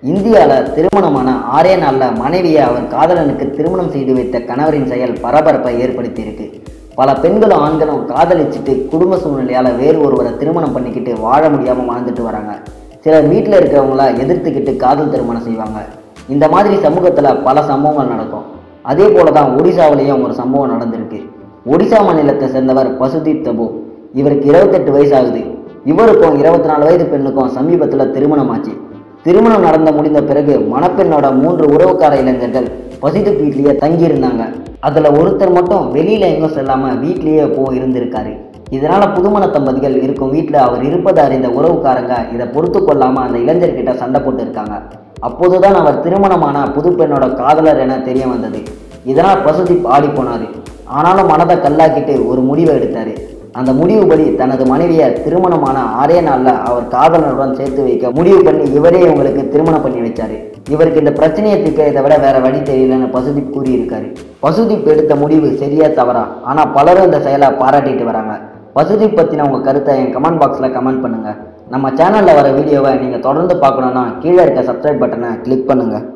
இந்தியாவில் திருமணமான 6 நாளில் மனைவியை அவர் காதலனுக்கு திருமணம் செய்து வைத்த கணவரின் செயல் பரபரப்பை ஏற்படுத்தியிருக்கு. பல பெண்களும் ஆண்களும் காதலிச்சுட்டு குடும்ப சூழ்நிலையால் வேறு ஒருவரை திருமணம் பண்ணிக்கிட்டு வாழ முடியாமல் வாழ்ந்துட்டு வராங்க. சிலர் வீட்டில் இருக்கிறவங்கள எதிர்த்துக்கிட்டு காதல் திருமணம் செய்வாங்க. இந்த மாதிரி சமூகத்தில் பல சம்பவங்கள் நடக்கும். அதே போல தான் ஒடிசாவிலையும் ஒரு சம்பவம் நடந்திருக்கு. ஒடிசா மாநிலத்தை சேர்ந்தவர் பசுதீப் தபோ. இவருக்கு 28 வயசு ஆகுது. இவருக்கும் 24 வயது பெண்ணுக்கும் சமீபத்தில் திருமணம் ஆச்சு. திருமணம் நடந்து முடிந்த பிறகு மணப்பெண்ணோட 3 உறவுக்கார இளைஞர்கள் பசுதீப் வீட்லேயே தங்கியிருந்தாங்க. அதில் ஒருத்தர் மட்டும் வெளியில் எங்கும் செல்லாமல் வீட்லேயே இருந்திருக்காரு. இதனால் புதுமண தம்பதிகள் இருக்கும் வீட்டில் அவர் இருப்பதை அறிந்த உறவுக்காரங்க இதை பொறுத்து கொள்ளாமல் அந்த இளைஞர்கிட்ட சண்டை போட்டு இருக்காங்க. அப்போதுதான் அவர் திருமணமான புது பெண்ணோட காதலர் என தெரிய வந்தது. இதனால் பசுதீப் ஆடி போனார். ஆனாலும் மனதை கல்லாக்கிட்டு ஒரு முடிவை எடுத்தார். அந்த முடிவுபடி தனது மனைவியை திருமணமான 6 நாளில் அவர் காதலனுடன் சேர்த்து வைக்க முடிவு பண்ணி இவரே இவங்களுக்கு திருமணம் பண்ணி வச்சாரு. இவருக்கு இந்த பிரச்சனையை தீர்க்க இதை விட வேற வழி தெரியலன்னு பசுதீப் கூறியிருக்காரு. பசுதீப் எடுத்த முடிவு சரியா தவறா, ஆனால் பலரும் இந்த செயலை பாராட்டிட்டு வராங்க. பசுதீப் பற்றின உங்கள் கருத்தை என் கமெண்ட் பாக்ஸில் கமெண்ட் பண்ணுங்கள். நம்ம சேனலில் வர வீடியோவை நீங்கள் தொடர்ந்து பார்க்கணுன்னா கீழே இருக்க சப்ஸ்கிரைப் பட்டனை கிளிக் பண்ணுங்கள்.